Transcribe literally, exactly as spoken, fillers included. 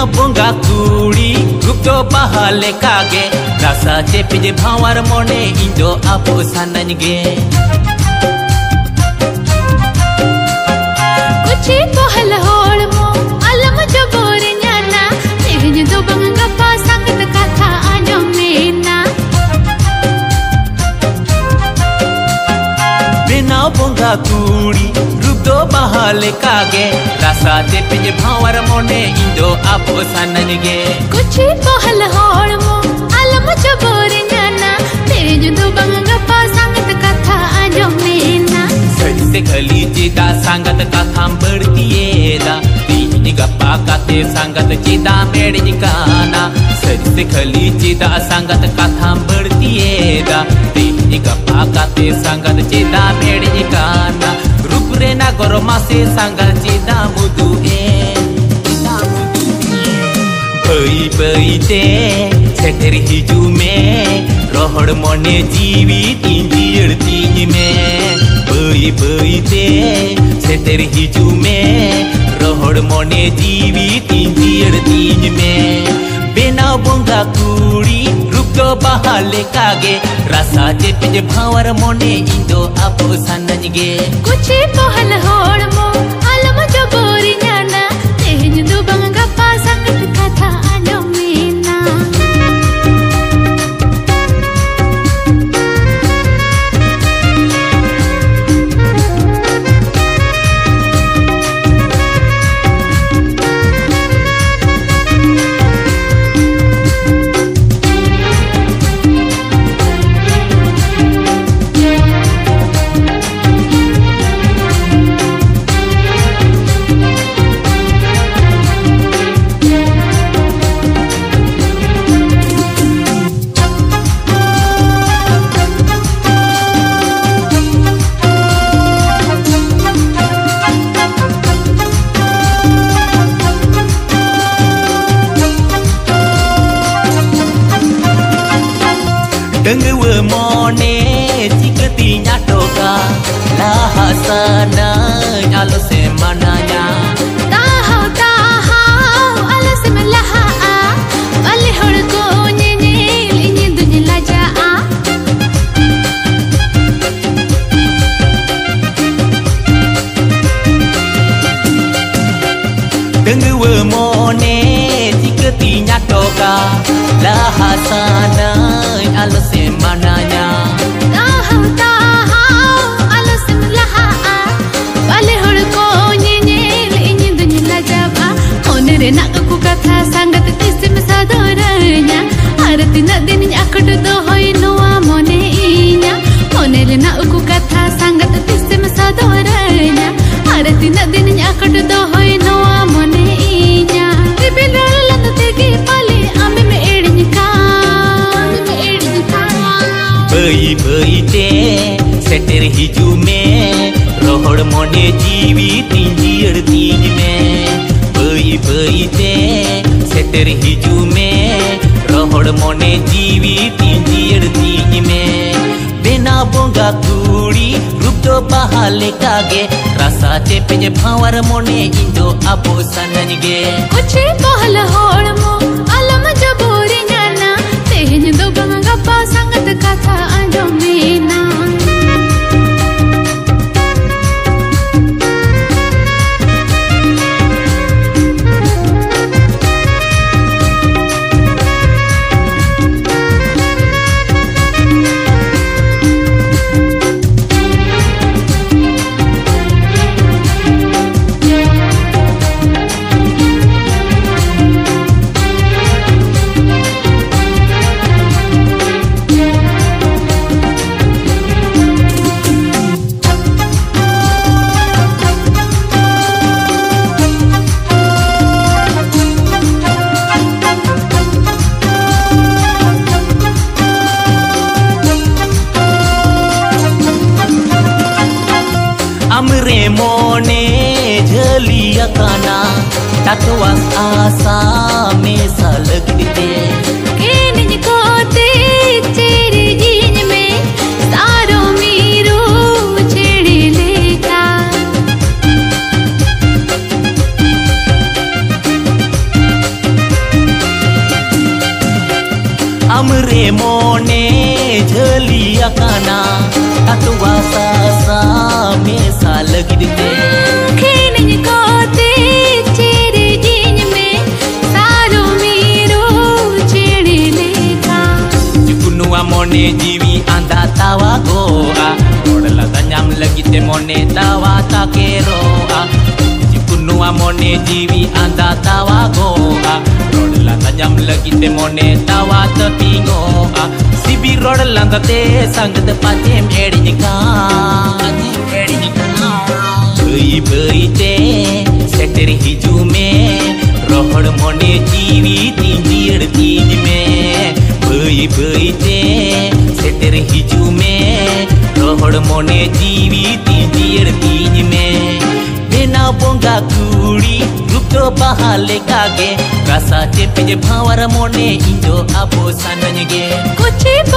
बोंगा कुड़ी रूप दो बहाले कागे रासा चेपे जे भावार मोने इंदो आपो साननगे कुची पहल होड़ मो अलम जो बोरे न्याना तेहिन दो बंगा पा संगत कथा आजो मेना बिना बोंगा कुड़ी रूप दो बहाले कागे रासा चेपे जे भावार मोने इंदो आपो साननगे कुची पहल होड़ मो अलम जो बोरे न्याना तेहिन दो बंगा पा संगत कथा आजो मेना सरिसे खली चिदा संगत कथा बढ़तिएदा तीन गप्पा काते संगत चिदा मेड़ी काना सरिसे खली चिदा संगत कथा बढ़तिएदा तीन गप्पा काते संगत चिदा मेड़ी काना रूप रे ना गरो मासे संगत चिदा मुदुए भई भई ते सेटर हिजू में रोहड़ मोने जीवी तीन तीन में भई भई ते सेटर हिजू में रोहड़ मोने जीवी तीन तीन में बिना बोंगा कुड़ी रूप दो बहाले कागे रासा चेपे जे भावार मोने इंदो आपो साननगे कुची पहल होड़ मो अलम जो बोरी न्याना तेहिन दो बंगा पा संगत कथा आजो मेना Dengwe mone jikati nyatoka laha sana alo semananya tahau tahau ala semalaha bale hor ko nyenil inyi dunya laja Dengwe mone jikati nyatoka laha sana alo semananya tahau tahau ala semalaha bale hor ko nyenil inyi dunya laja onere nak ku katha sangat tisim sadoranya arti na din akad do hoy noa mone inya onere nak ku katha sangat tisim sadoranya arti na din akad do hoy noa mone inya bibilal land tegi pale ame me edni ka भई भई ते shutter हिजू में रोहड़ मोने जीवी तीन तीन में भई भई ते सेटर हिजू में रोहड़ मोने जीवी तीन तीन में बिना बोंगा कुड़ी रूप दो बहाले कागे रासा चेपे जे भावार मोने इंदो आपो साननगे कुची पहल होड़ मो अलम जो बोरी न्याना तेहिन दो बंगा पा संगत कथा आजो मेना amre mone jaliya kana takwas asa me salagde केनिन कोते तेरे जीन में सारो मीरो छेड़े लेका mone jeli akana Atu wasa sa mesa lagi dite Kini kote chere jin me Saro miro chere leka Jukunu amone jiwi anda tawa goa Rodla tanyam lagi te mone tawa takeroa Jukunu amone jiwi anda tawa goa Rodla tanyam lagi te mone tawa tapingoa Sibi rodla te sangat pacem edinika Bui bui te seter hiju me Rohod mone jiwi tinjir tinj me Bui bui te seter hiju me Rohod mone jiwi tinjir tinj me Bena bonga kuri rupto bahale kage Rasa cepet bhawar mone injo abo sananya ge Kuchi